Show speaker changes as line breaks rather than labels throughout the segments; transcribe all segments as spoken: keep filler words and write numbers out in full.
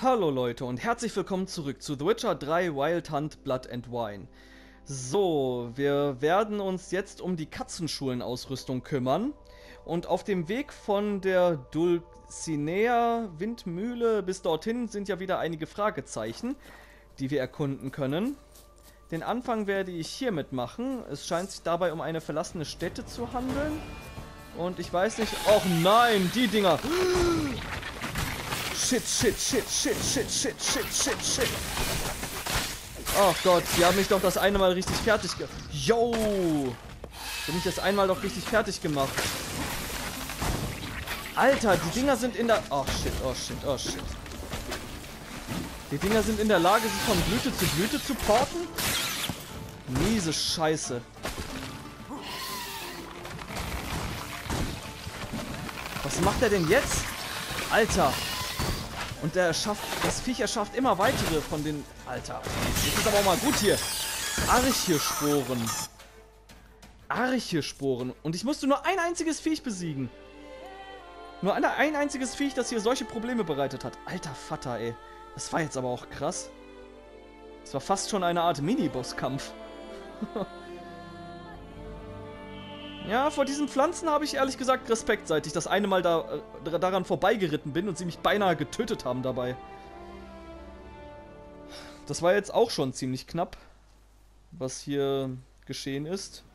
Hallo Leute und herzlich willkommen zurück zu The Witcher drei Wild Hunt Blood and Wine. So, wir werden uns jetzt um die Katzenschulen-Ausrüstung kümmern. Und auf dem Weg von der Dulcinea Windmühle bis dorthin sind ja wieder einige Fragezeichen, die wir erkunden können. Den Anfang werde ich hiermit machen. Es scheint sich dabei um eine verlassene Stätte zu handeln. Und ich weiß nicht... Och nein, die Dinger! Shit, shit, shit, shit, shit, shit, shit, shit, shit. Oh Gott, die haben mich doch das eine Mal richtig fertig gemacht. Yo! Die haben mich das einmal doch richtig fertig gemacht. Alter, die Dinger sind in der... Oh shit, oh shit, oh shit. Die Dinger sind in der Lage, sich von Blüte zu Blüte zu porten? Miese Scheiße. Was macht er denn jetzt? Alter. Und der schafft, das Viech erschafft immer weitere von den... Alter, das ist aber auch mal gut hier. Archesporen. Archesporen. Und ich musste nur ein einziges Viech besiegen. Nur ein, ein einziges Viech, das hier solche Probleme bereitet hat. Alter Vater, ey. Das war jetzt aber auch krass. Das war fast schon eine Art Mini-Boss-Kampf. Ja, vor diesen Pflanzen habe ich ehrlich gesagt Respekt, seit ich das eine Mal da, äh, daran vorbeigeritten bin und sie mich beinahe getötet haben dabei. Das war jetzt auch schon ziemlich knapp, was hier geschehen ist.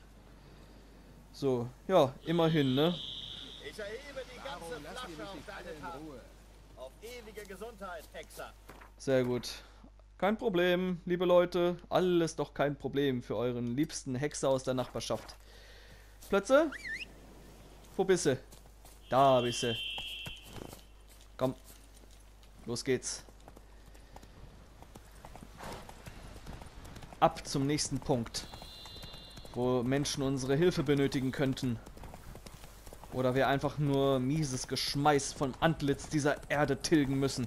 So, ja, immerhin, ne?
Ich erhebe die ganze Flasche auf deine Tafel. Auf ewige Gesundheit, Hexer.
Sehr gut. Kein Problem, liebe Leute. Alles doch kein Problem für euren liebsten Hexer aus der Nachbarschaft. Plötze? Wo bist du? Da bist du. Komm. Los geht's. Ab zum nächsten Punkt. Wo Menschen unsere Hilfe benötigen könnten. Oder wir einfach nur mieses Geschmeiß vom Antlitz dieser Erde tilgen müssen.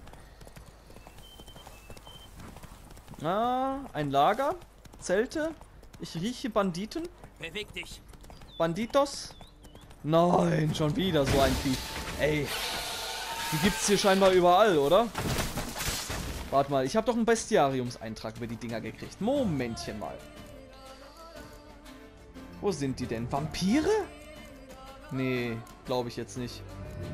Ah, ein Lager? Zelte? Ich rieche Banditen?
Beweg dich!
Banditos? Nein, schon wieder so ein Vieh. Ey, die gibt's hier scheinbar überall, oder? Warte mal, ich habe doch einen Bestiariumseintrag über die Dinger gekriegt. Momentchen mal. Wo sind die denn? Vampire? Nee, glaube ich jetzt nicht.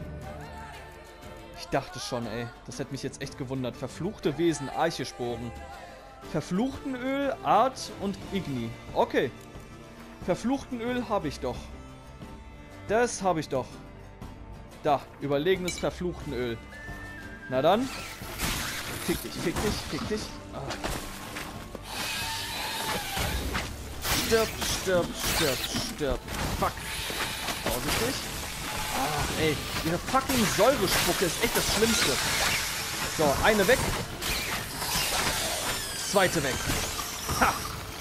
Ich dachte schon, ey. Das hätte mich jetzt echt gewundert. Verfluchte Wesen, Archesporen. Verfluchtenöl, Art und Igni. Okay. Verfluchtenöl habe ich doch. Das habe ich doch. Da, überlegenes Verfluchtenöl. Na dann. Fick dich, fick dich, fick dich. Ah. Stirb, stirb, stirb, stirb. Fuck. Vorsichtig. Ah, ey. Ihre fucking Säurespucke ist echt das Schlimmste. So, eine weg. Zweite weg. Ha!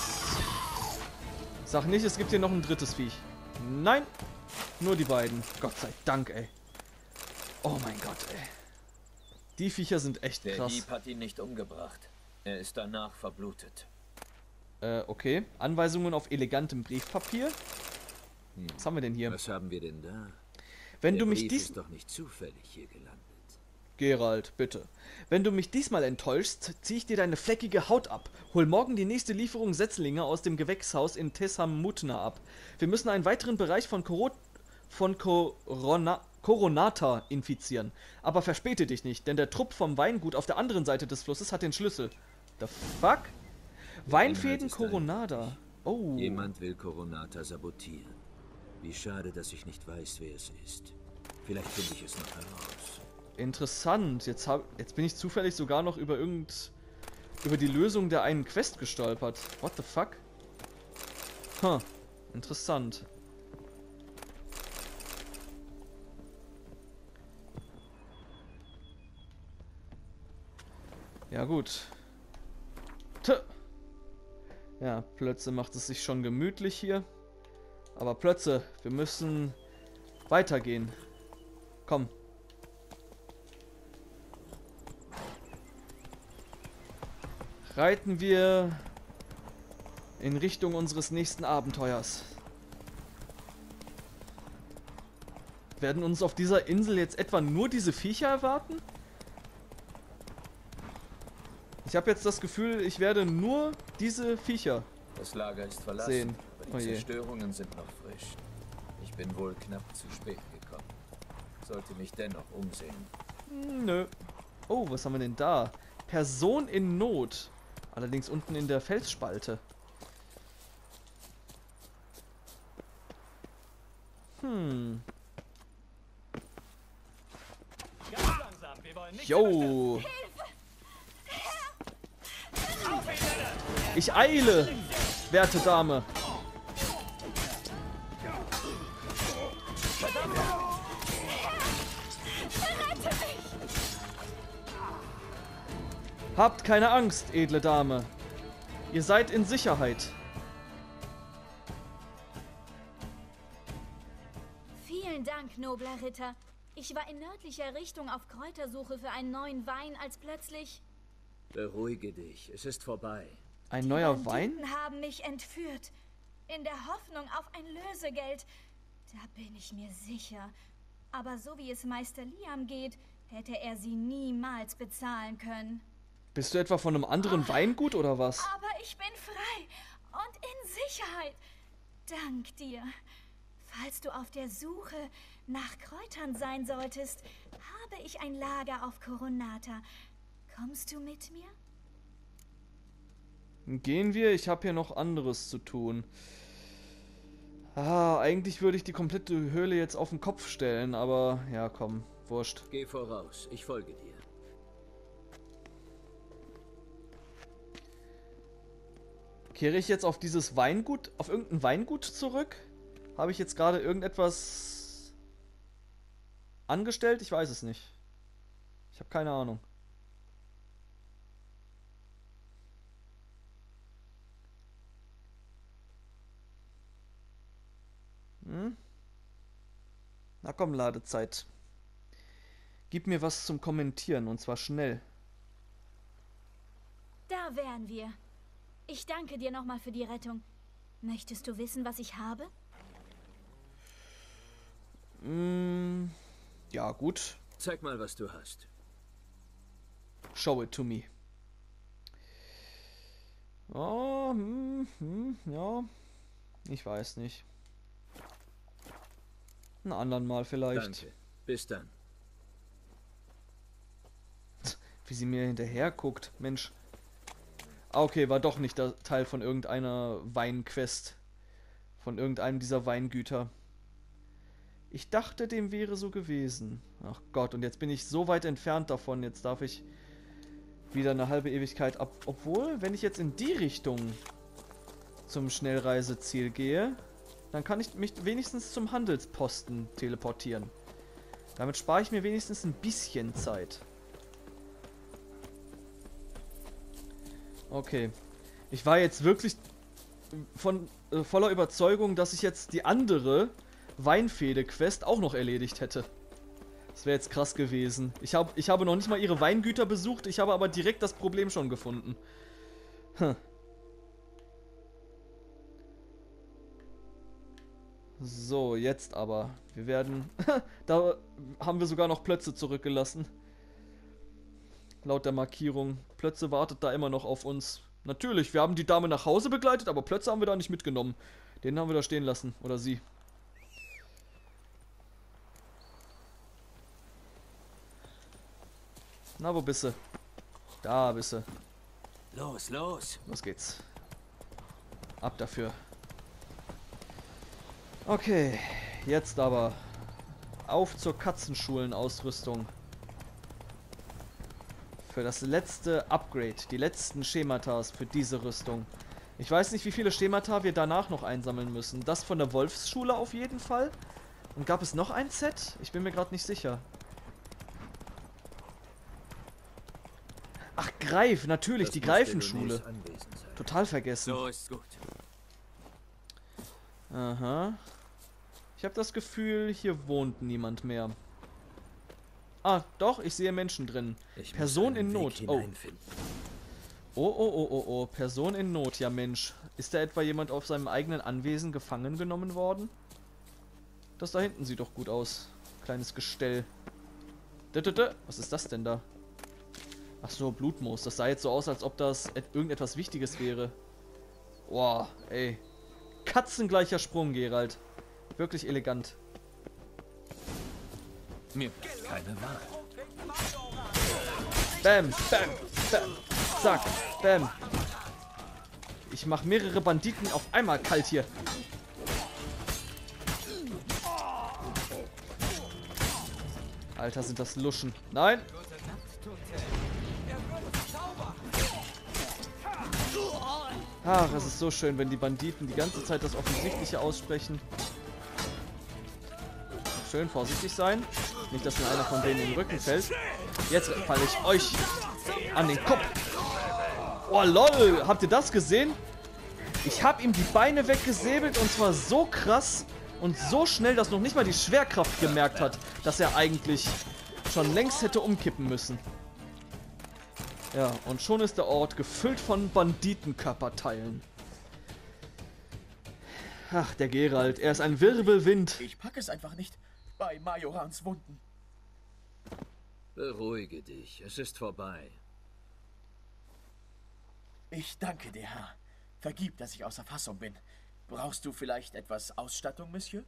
Sag nicht, es gibt hier noch ein drittes Viech. Nein, nur die beiden. Gott sei Dank, ey. Oh mein Gott, ey. Die Viecher sind echt krass.
Der Dieb hat ihn nicht umgebracht. Er ist danach verblutet.
Äh, okay. Anweisungen auf elegantem Briefpapier.
Hm.
Was haben wir denn hier?
Was haben wir denn da?
Wenn
Der
du mich
Brief
dies...
ist doch nicht zufällig hier gelandet.
Geralt, bitte. Wenn du mich diesmal enttäuschst, zieh ich dir deine fleckige Haut ab. Hol morgen die nächste Lieferung Setzlinge aus dem Gewächshaus in Tessamutna ab. Wir müssen einen weiteren Bereich von, Coro von Corona Coronata infizieren. Aber verspäte dich nicht, denn der Trupp vom Weingut auf der anderen Seite des Flusses hat den Schlüssel. The fuck?
Der
Weinfäden
Inhalt ist
Coronata. Oh.
Jemand will Coronata sabotieren. Wie schade, dass ich nicht weiß, wer es ist. Vielleicht finde ich es noch heraus.
Interessant. Jetzt, hab, jetzt bin ich zufällig sogar noch über irgend... über die Lösung der einen Quest gestolpert. What the fuck? Huh. Interessant. Ja gut. Tö. Ja, Plötze macht es sich schon gemütlich hier. Aber Plötze, wir müssen weitergehen. Komm. Reiten wir in Richtung unseres nächsten Abenteuers. Werden uns auf dieser Insel jetzt etwa nur diese Viecher erwarten? Ich habe jetzt das Gefühl, ich werde nur diese Viecher
Das Lager ist verlassen,
sehen.
aber die
Oh je.
Zerstörungen sind noch frisch. Ich bin wohl knapp zu spät gekommen. Sollte mich dennoch umsehen.
Hm, nö. Oh, was haben wir denn da? Person in Not. Allerdings unten in der Felsspalte. Hm.
Ganz langsam, wir wollen nicht
Jo. Ich eile, werte Dame. Habt keine Angst, edle Dame. Ihr seid in Sicherheit.
Vielen Dank, nobler Ritter. Ich war in nördlicher Richtung auf Kräutersuche für einen neuen Wein, als plötzlich...
Beruhige dich, es ist vorbei.
Ein
Die
neuer Wein?
Banditen haben mich entführt. In der Hoffnung auf ein Lösegeld. Da bin ich mir sicher. Aber so wie es Meister Liam geht, hätte er sie niemals bezahlen können.
Bist du etwa von einem anderen Weingut oder was?
Aber ich bin frei und in Sicherheit. Dank dir. Falls du auf der Suche nach Kräutern sein solltest, habe ich ein Lager auf Coronata. Kommst du mit mir?
Gehen wir? Ich habe hier noch anderes zu tun. Ah, eigentlich würde ich die komplette Höhle jetzt auf den Kopf stellen, aber ja, komm, wurscht.
Geh voraus, ich folge dir.
Kehre ich jetzt auf dieses Weingut, auf irgendein Weingut zurück? Habe ich jetzt gerade irgendetwas angestellt? Ich weiß es nicht. Ich habe keine Ahnung. Hm? Na komm, Ladezeit. Gib mir was zum Kommentieren, und zwar schnell.
Da wären wir. Ich danke dir nochmal für die Rettung. Möchtest du wissen, was ich habe?
Mm, ja, gut.
Zeig mal, was du hast.
Show it to me. Oh, hm, hm, ja. Ich weiß nicht. Einen anderen Mal vielleicht.
Danke. Bis dann.
Wie sie mir hinterher guckt. Mensch. Ah, okay, war doch nicht der Teil von irgendeiner Weinquest. Von irgendeinem dieser Weingüter. Ich dachte, dem wäre so gewesen. Ach Gott, und jetzt bin ich so weit entfernt davon. Jetzt darf ich wieder eine halbe Ewigkeit ab. Obwohl, wenn ich jetzt in die Richtung zum Schnellreiseziel gehe, dann kann ich mich wenigstens zum Handelsposten teleportieren. Damit spare ich mir wenigstens ein bisschen Zeit. Okay. Ich war jetzt wirklich von äh, voller Überzeugung, dass ich jetzt die andere Weinfehde-Quest auch noch erledigt hätte. Das wäre jetzt krass gewesen. Ich, hab, ich habe noch nicht mal ihre Weingüter besucht, ich habe aber direkt das Problem schon gefunden. Hm. So, jetzt aber. Wir werden... Da haben wir sogar noch Plötze zurückgelassen. Laut der Markierung. Plötze wartet da immer noch auf uns. Natürlich, wir haben die Dame nach Hause begleitet, aber Plötze haben wir da nicht mitgenommen. Den haben wir da stehen lassen. Oder sie. Na, wo bist du? Da bist du.
Los, los.
Los geht's. Ab dafür. Okay, jetzt aber. Auf zur Katzenschulen-Ausrüstung. Für das letzte Upgrade, die letzten Schematas für diese Rüstung. Ich weiß nicht, wie viele Schemata wir danach noch einsammeln müssen. Das von der Wolfsschule auf jeden Fall. Und gab es noch ein Set? Ich bin mir gerade nicht sicher. Ach, Greif, natürlich,
Das
die
muss
Greifenschule.
Delonis anwesend sein.
Total vergessen.
So ist gut.
Aha. Ich habe das Gefühl, hier wohnt niemand mehr. Ah, doch, ich sehe Menschen drin.
Ich muss
Person
einen
in
Weg
Not. Oh.
hineinfinden.
Oh, oh, oh, oh, oh. Person in Not. Ja, Mensch. Ist da etwa jemand auf seinem eigenen Anwesen gefangen genommen worden? Das da hinten sieht doch gut aus. Kleines Gestell. Was ist das denn da? Ach so, Blutmoos. Das sah jetzt so aus, als ob das et irgendetwas Wichtiges wäre. Boah, ey. Katzengleicher Sprung, Geralt. Wirklich elegant.
Mir bleibt keine Wahl.
Bam, bam, bam. Zack, bam. Ich mach mehrere Banditen auf einmal kalt hier. Alter, sind das Luschen. Nein. Ach, es ist so schön, wenn die Banditen die ganze Zeit das Offensichtliche aussprechen. Schön vorsichtig sein. Nicht, dass mir einer von denen in den Rücken fällt. Jetzt falle ich euch an den Kopf. Oh, lol. Habt ihr das gesehen? Ich habe ihm die Beine weggesäbelt und zwar so krass und so schnell, dass noch nicht mal die Schwerkraft gemerkt hat, dass er eigentlich schon längst hätte umkippen müssen. Ja, und schon ist der Ort gefüllt von Banditenkörperteilen. Ach, der Geralt, er ist ein Wirbelwind.
Ich packe es einfach nicht bei Majorans Wunden.
Beruhige dich, es ist vorbei.
Ich danke dir, Herr. Vergib, dass ich außer Fassung bin. Brauchst du vielleicht etwas Ausstattung, Monsieur?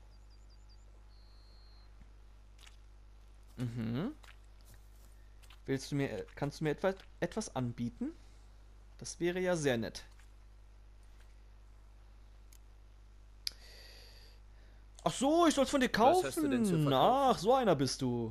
Mhm. Willst du mir, kannst du mir etwas, etwas anbieten? Das wäre ja sehr nett. Ach so, ich soll's von dir kaufen.
Was hast du denn zu verkaufen?
Ach, so einer bist du.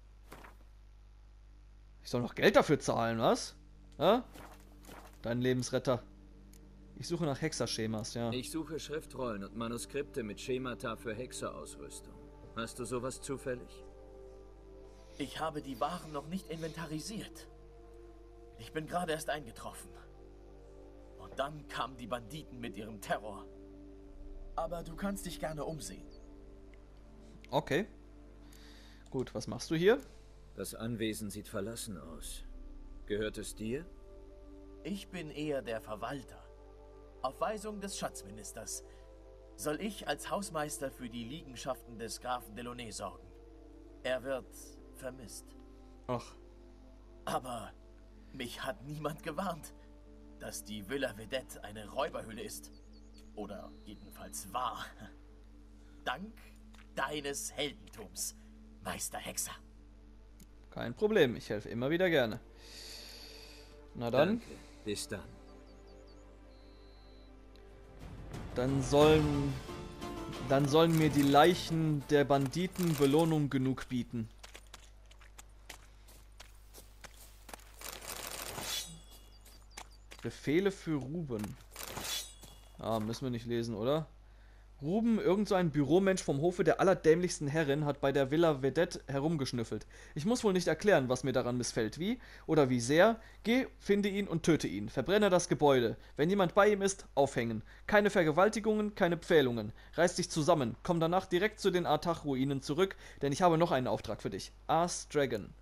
Ich soll noch Geld dafür zahlen, was? Ja? Dein Lebensretter. Ich suche nach Hexerschemas, ja.
Ich suche Schriftrollen und Manuskripte mit Schemata für Hexerausrüstung. Hast du sowas zufällig?
Ich habe die Waren noch nicht inventarisiert. Ich bin gerade erst eingetroffen. Und dann kamen die Banditen mit ihrem Terror. Aber du kannst dich gerne umsehen.
Okay. Gut, was machst du hier?
Das Anwesen sieht verlassen aus. Gehört es dir?
Ich bin eher der Verwalter. Auf Weisung des Schatzministers soll ich als Hausmeister für die Liegenschaften des Grafen Delaunay sorgen. Er wird vermisst.
Ach.
Aber mich hat niemand gewarnt, dass die Villa Vedette eine Räuberhöhle ist. Oder jedenfalls war. Dank deines Heldentums, Meister Hexer.
Kein Problem, ich helfe immer wieder gerne. Na dann.
Danke. Bis dann.
Dann sollen... Dann sollen mir die Leichen der Banditen Belohnung genug bieten. Befehle für Ruben. Ah, müssen wir nicht lesen, oder? Ruben, irgend so ein Büromensch vom Hofe der allerdämlichsten Herrin, hat bei der Villa Vedette herumgeschnüffelt. Ich muss wohl nicht erklären, was mir daran missfällt. Wie oder wie sehr? Geh, finde ihn und töte ihn. Verbrenne das Gebäude. Wenn jemand bei ihm ist, aufhängen. Keine Vergewaltigungen, keine Pfählungen. Reiß dich zusammen. Komm danach direkt zu den Artach-Ruinen zurück, denn ich habe noch einen Auftrag für dich. Ars Dragon.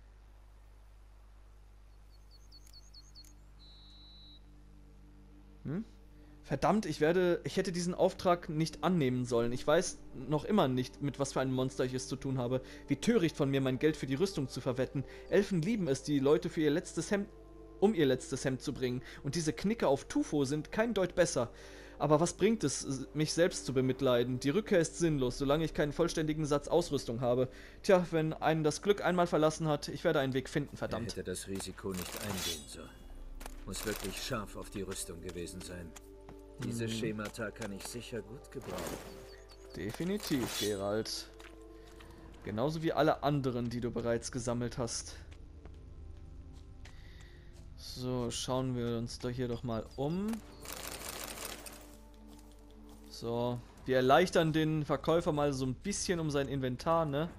Hm? Verdammt, ich werde, ich hätte diesen Auftrag nicht annehmen sollen. Ich weiß noch immer nicht, mit was für einem Monster ich es zu tun habe. Wie töricht von mir, mein Geld für die Rüstung zu verwetten. Elfen lieben es, die Leute für ihr letztes Hemd, um ihr letztes Hemd zu bringen. Und diese Knicke auf Tufo sind kein Deut besser. Aber was bringt es, mich selbst zu bemitleiden? Die Rückkehr ist sinnlos, solange ich keinen vollständigen Satz Ausrüstung habe. Tja, wenn einen das Glück einmal verlassen hat, ich werde einen Weg finden, verdammt.
Er hätte das Risiko nicht eingehen sollen. Muss wirklich scharf auf die Rüstung gewesen sein. Diese hm. Schemata kann ich sicher gut gebrauchen.
Definitiv, Geralt. Genauso wie alle anderen, die du bereits gesammelt hast. So, schauen wir uns doch hier doch mal um. So, wir erleichtern den Verkäufer mal so ein bisschen um sein Inventar, ne?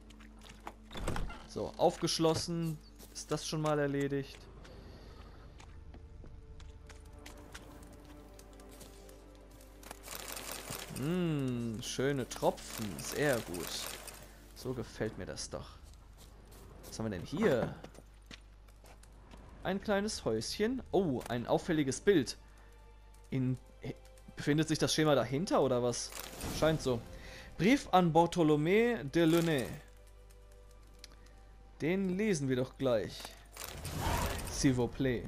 So, aufgeschlossen. Ist das schon mal erledigt? Hm, schöne Tropfen. Sehr gut. So gefällt mir das doch. Was haben wir denn hier? Ein kleines Häuschen. Oh, ein auffälliges Bild. In, befindet sich das Schema dahinter oder was? Scheint so. Brief an Bartholomé de Launay. Den lesen wir doch gleich. S'il vous plaît.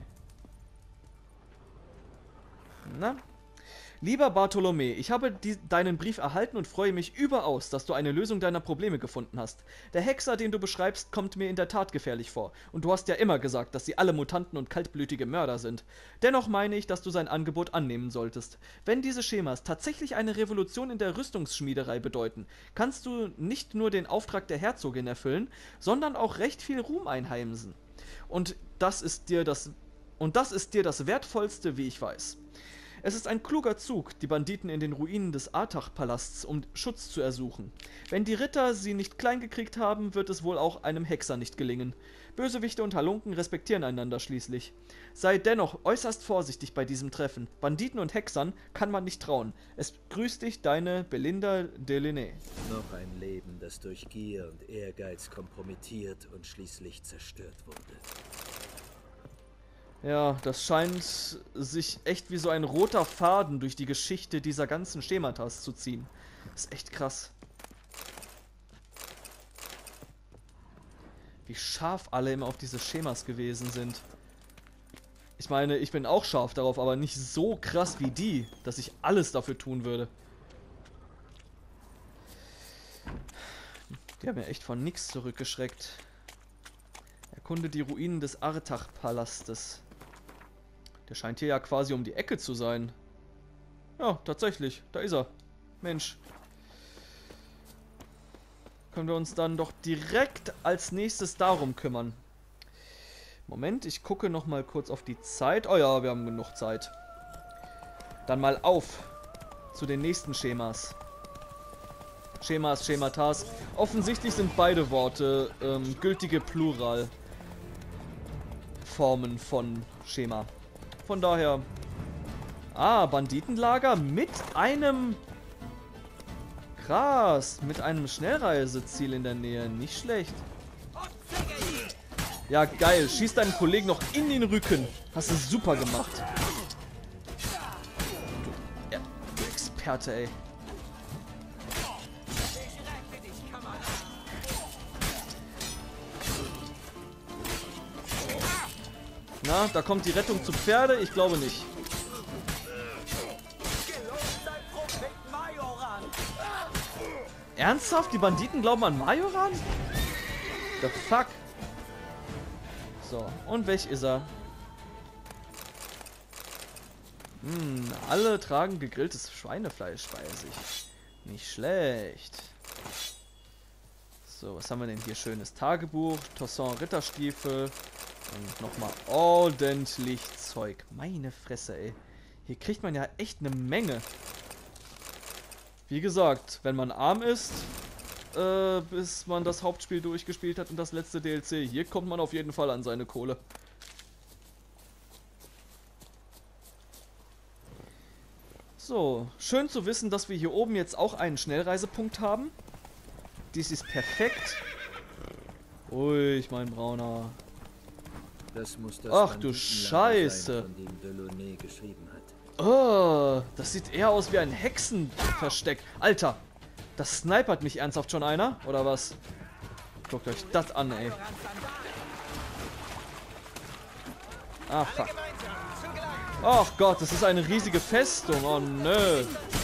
Na? Lieber Bartholomä, ich habe die, deinen Brief erhalten und freue mich überaus, dass du eine Lösung deiner Probleme gefunden hast. Der Hexer, den du beschreibst, kommt mir in der Tat gefährlich vor. Und du hast ja immer gesagt, dass sie alle Mutanten und kaltblütige Mörder sind. Dennoch meine ich, dass du sein Angebot annehmen solltest. Wenn diese Schemas tatsächlich eine Revolution in der Rüstungsschmiederei bedeuten, kannst du nicht nur den Auftrag der Herzogin erfüllen, sondern auch recht viel Ruhm einheimsen. Und das ist dir das, und das ist dir das Wertvollste, wie ich weiß. Es ist ein kluger Zug, die Banditen in den Ruinen des Artach-Palasts um Schutz zu ersuchen. Wenn die Ritter sie nicht klein gekriegt haben, wird es wohl auch einem Hexer nicht gelingen. Bösewichte und Halunken respektieren einander schließlich. Sei dennoch äußerst vorsichtig bei diesem Treffen. Banditen und Hexern kann man nicht trauen. Es grüßt dich, deine Belinda Delaunay.
Noch ein Leben, das durch Gier und Ehrgeiz kompromittiert und schließlich zerstört wurde.
Ja, das scheint sich echt wie so ein roter Faden durch die Geschichte dieser ganzen Schematas zu ziehen. Das ist echt krass. Wie scharf alle immer auf diese Schemas gewesen sind. Ich meine, ich bin auch scharf darauf, aber nicht so krass wie die, dass ich alles dafür tun würde. Die haben ja echt von nichts zurückgeschreckt. Erkunde die Ruinen des Artach-Palastes. Der scheint hier ja quasi um die Ecke zu sein. Ja, tatsächlich. Da ist er. Mensch. Können wir uns dann doch direkt als nächstes darum kümmern. Moment, ich gucke noch mal kurz auf die Zeit. Oh ja, wir haben genug Zeit. Dann mal auf zu den nächsten Schemas. Schemas, Schematas. Offensichtlich sind beide Worte ähm, gültige Pluralformen von Schema. Von daher... Ah, Banditenlager mit einem... Krass, mit einem Schnellreiseziel in der Nähe. Nicht schlecht. Ja, geil. Schieß deinen Kollegen noch in den Rücken. Hast du super gemacht. Du, ja, du Experte, ey. Na, da kommt die Rettung zu Pferde? Ich glaube nicht. Ernsthaft? Die Banditen glauben an Majoran? The fuck? So, und welch ist er? Hm, alle tragen gegrilltes Schweinefleisch bei sich. Nicht schlecht. So, was haben wir denn hier? Schönes Tagebuch, Tosson Ritterstiefel und nochmal ordentlich Zeug. Meine Fresse, ey. Hier kriegt man ja echt eine Menge. Wie gesagt, wenn man arm ist, äh, bis man das Hauptspiel durchgespielt hat und das letzte D L C, hier kommt man auf jeden Fall an seine Kohle. So, schön zu wissen, dass wir hier oben jetzt auch einen Schnellreisepunkt haben. Dies ist perfekt. Ruhig, mein Brauner.
Das muss das
Ach du Scheiße.
Sein, von dem Delaunay geschrieben hat.
Oh, das sieht eher aus wie ein Hexenversteck. Alter, das snipert mich ernsthaft schon einer, oder was? Guckt euch das an, ey. Ah, fuck. Ach Gott, das ist eine riesige Festung. Oh, nö.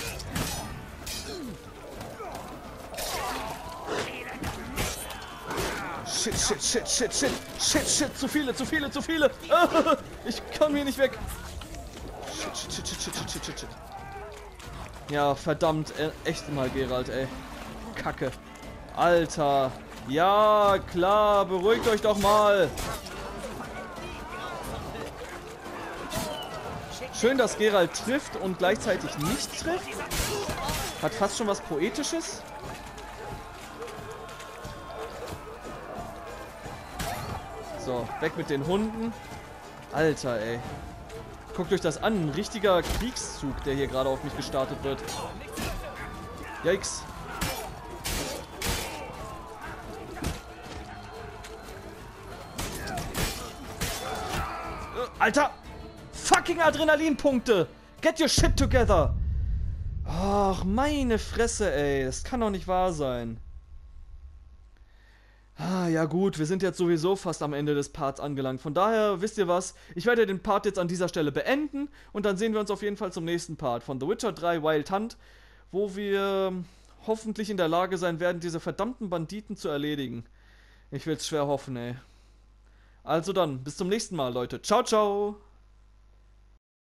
Shit, shit, shit, shit, shit. Shit, shit, zu viele, zu viele, zu viele. Ich komme hier nicht weg. Shit, shit, shit, shit, shit, shit, shit, shit. Ja, verdammt, äh, echt mal, Geralt, ey. Kacke. Alter. Ja, klar, beruhigt euch doch mal. Schön, dass Geralt trifft und gleichzeitig nicht trifft. Hat fast schon was Poetisches. So, weg mit den Hunden. Alter, ey. Guckt euch das an. Ein richtiger Kriegszug, der hier gerade auf mich gestartet wird. Yikes. Alter! Fucking Adrenalinpunkte! Get your shit together! Ach, meine Fresse, ey. Das kann doch nicht wahr sein. Ah, ja gut, wir sind jetzt sowieso fast am Ende des Parts angelangt. Von daher, wisst ihr was, ich werde den Part jetzt an dieser Stelle beenden und dann sehen wir uns auf jeden Fall zum nächsten Part von The Witcher drei Wild Hunt, wo wir hoffentlich in der Lage sein werden, diese verdammten Banditen zu erledigen. Ich will es schwer hoffen, ey. Also dann, bis zum nächsten Mal, Leute. Ciao, ciao!